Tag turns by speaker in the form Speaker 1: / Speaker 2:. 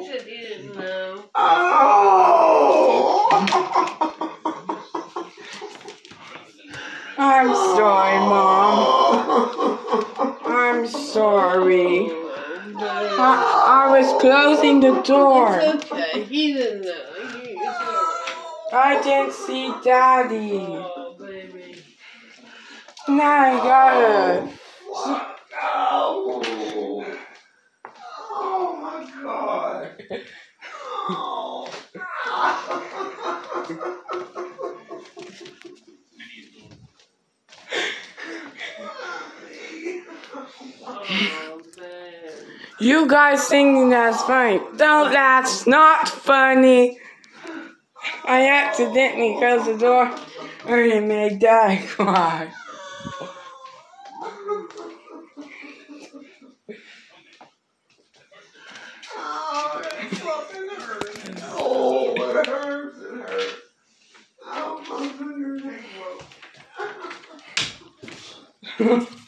Speaker 1: You said you didn't know.
Speaker 2: Oh!
Speaker 3: I'm sorry, Mom. I'm sorry. I was closing the door.
Speaker 1: It's okay. He didn't know. It's alright.
Speaker 3: I didn't see Daddy.
Speaker 1: Oh, baby.
Speaker 3: Now I gotta.
Speaker 2: Oh my God. Oh.
Speaker 1: Oh, man.
Speaker 3: You guys thinking that's funny. Don't, that's not funny. I accidentally closed the door and it made Dad cry.
Speaker 2: Oh, that fucking hurts. Oh, it hurts. It hurts. Oh, my goodness.